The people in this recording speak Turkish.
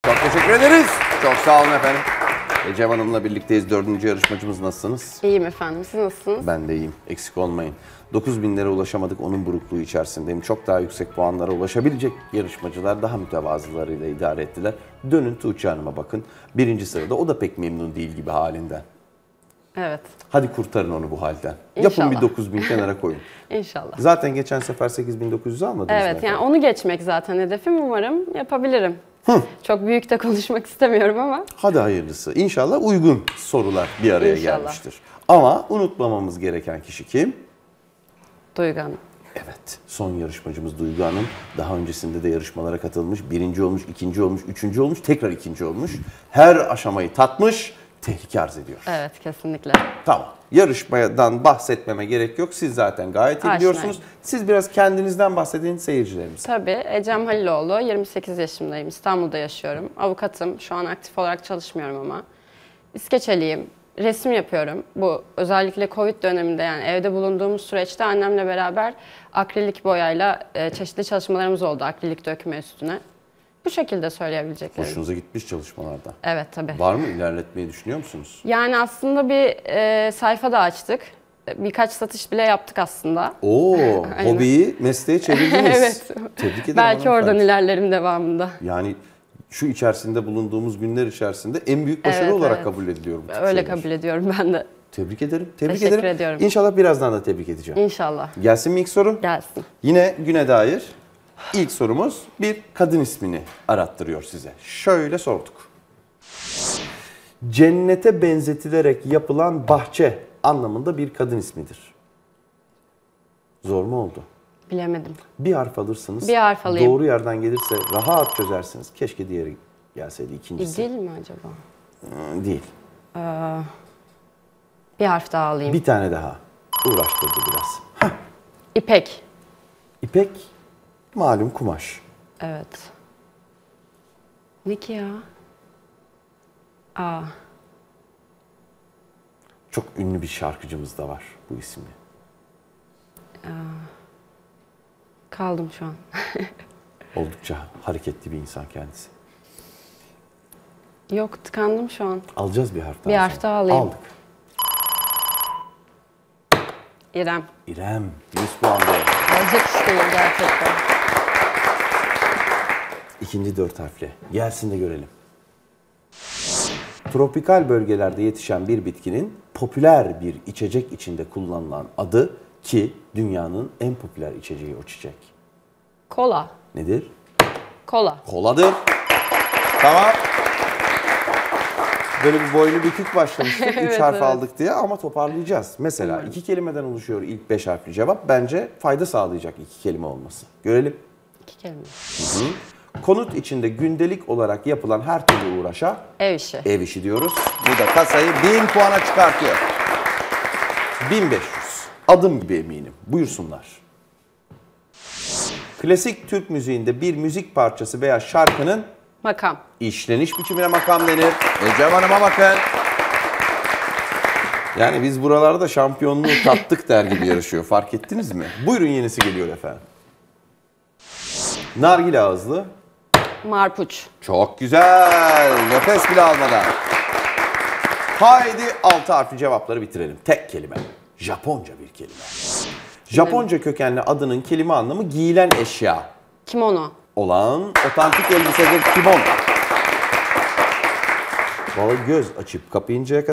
Çok teşekkür ederiz. Çok sağ olun efendim. Ecem Hanım'la birlikteyiz. 4. yarışmacımız, nasılsınız? İyiyim efendim. Siz nasılsınız? Ben de iyiyim. Eksik olmayın. 9.000'lere ulaşamadık. Onun burukluğu içerisindeyim. Çok daha yüksek puanlara ulaşabilecek yarışmacılar daha mütevazılarıyla idare ettiler. Dönün Tuğçe Hanım'a bakın. 1. sırada. O da pek memnun değil gibi halinden. Evet. Hadi kurtarın onu bu halden. İnşallah. Yapın bir 9.000 kenara koyun. İnşallah. Zaten geçen sefer 8.900 almadınız mı? Evet, yani onu geçmek zaten hedefim. Umarım yapabilirim. Çok büyük de konuşmak istemiyorum ama. Hadi hayırlısı. İnşallah uygun sorular bir araya İnşallah. gelmiştir. Ama unutmamamız gereken kişi kim? Duygu Hanım. Evet, son yarışmacımız Duygu Hanım. Daha öncesinde de yarışmalara katılmış. 1. olmuş, 2. olmuş, 3. olmuş, tekrar 2. olmuş. Her aşamayı tatmış, tehlike arz ediyor. Evet, kesinlikle. Tamam, yarışmadan bahsetmeme gerek yok. Siz zaten gayet iyi biliyorsunuz. Siz biraz kendinizden bahsedin seyircilerimize. Tabii, Ecem Haliloğlu, 28 yaşındayım, İstanbul'da yaşıyorum. Avukatım, şu an aktif olarak çalışmıyorum ama. İskeçeliyim, resim yapıyorum. Bu özellikle Covid döneminde, yani evde bulunduğumuz süreçte annemle beraber akrilik boyayla çeşitli çalışmalarımız oldu, akrilik dökme üstüne. Bu şekilde söyleyebileceklerim. Hoşunuza gitmiş çalışmalarda. Evet, tabii. Var mı, ilerletmeyi düşünüyor musunuz? Yani aslında bir sayfa da açtık. Birkaç satış bile yaptık aslında. Oo, hobiyi mesleğe çevirdiniz. Evet. Tebrik ederim. Belki oradan ilerlerim devamında. Yani şu içerisinde bulunduğumuz günler içerisinde en büyük başarı olarak kabul ediliyor bu tip Öyle şeyler. kabul ediyorum ben de. Tebrik ederim. Tebrik Teşekkür ederim. ediyorum. İnşallah birazdan da tebrik edeceğim. İnşallah. Gelsin mi ilk soru? Gelsin. Yine güne dair ilk sorumuz bir kadın ismini arattırıyor size. Şöyle sorduk. Cennete benzetilerek yapılan bahçe anlamında bir kadın ismidir. Zor mu oldu? Bilemedim. Bir harf alırsınız. Bir harf alayım. Doğru yerden gelirse rahat çözersiniz. Keşke diğeri gelseydi, ikincisi. İdil mi acaba? Değil. Bir harf daha alayım. Bir tane daha. Uğraştırdı biraz. Hah. İpek. İpek malum kumaş. Evet. Ne ki ya? Aa. Çok ünlü bir şarkıcımız da var bu isimli. Kaldım şu an. Oldukça hareketli bir insan kendisi. Yok, tıkandım şu an. Alacağız bir harf daha. Bir harf sonra. daha alayım. Aldık. İrem. İrem. 100 puan doğru. Alacak işteyim gerçekten. İkinci 4 harfle. Gelsin de görelim. Tropikal bölgelerde yetişen bir bitkinin popüler bir içecek içinde kullanılan adı, ki dünyanın en popüler içeceği o çiçek. Kola. Nedir? Kola. Koladır. Tamam. Böyle bir boynu bükük başlamıştık. 3 Evet, harf evet. aldık diye, ama toparlayacağız. Mesela 2 kelimeden oluşuyor ilk 5 harfli cevap. Bence fayda sağlayacak 2 kelime olması. Görelim. 2 kelime. Konut içinde gündelik olarak yapılan her türlü uğraşa Ev işi. ev işi diyoruz. Bu da kasayı 1000 puana çıkartıyor. 1500. Adım gibi eminim. Buyursunlar. Klasik Türk müziğinde bir müzik parçası veya şarkının Makam. işleniş biçimine makam denir. Ecem Hanım'a bakın. Yani biz buralarda şampiyonluğu tattık der gibi yarışıyor. Fark ettiniz mi? Buyurun, yenisi geliyor efendim. Nargile ağızlı. Marpuç. Çok güzel. Nefes bile almadan. Haydi 6 harfli cevapları bitirelim. Tek kelime. Japonca bir kelime. Japonca kökenli adının kelime anlamı giyilen eşya Kimono. olan otantik elbisedir kimono. Vallahi göz açıp kapayıncaya kadar